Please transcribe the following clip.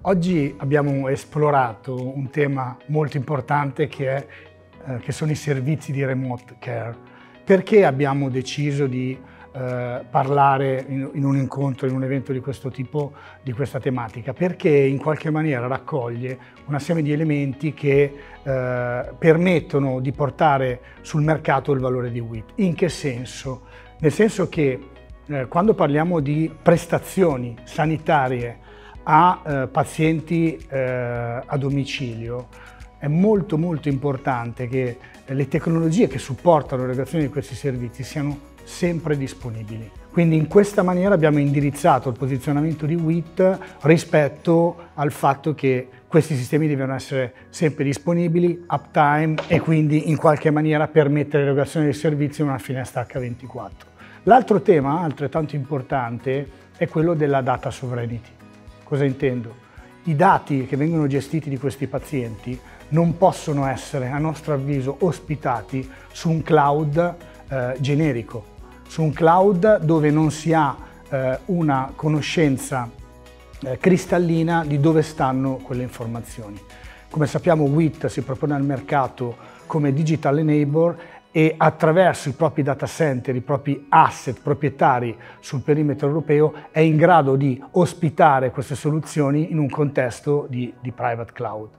Oggi abbiamo esplorato un tema molto importante che sono i servizi di remote care. Perché abbiamo deciso di parlare in un incontro, in un evento di questo tipo, di questa tematica? Perché in qualche maniera raccoglie un assieme di elementi che permettono di portare sul mercato il valore di WIT. In che senso? Nel senso che quando parliamo di prestazioni sanitarie a pazienti a domicilio, è molto importante che le tecnologie che supportano l'erogazione di questi servizi siano sempre disponibili. Quindi in questa maniera abbiamo indirizzato il posizionamento di WIT rispetto al fatto che questi sistemi devono essere sempre disponibili, uptime, e quindi in qualche maniera permettere l'erogazione dei servizi in una finestra H24. L'altro tema altrettanto importante è quello della data sovereignty. Cosa intendo? I dati che vengono gestiti di questi pazienti non possono essere, a nostro avviso, ospitati su un cloud generico, su un cloud dove non si ha una conoscenza cristallina di dove stanno quelle informazioni. Come sappiamo, WIT si propone al mercato come digital enabler e attraverso i propri data center, i propri asset proprietari sul perimetro europeo è in grado di ospitare queste soluzioni in un contesto di private cloud.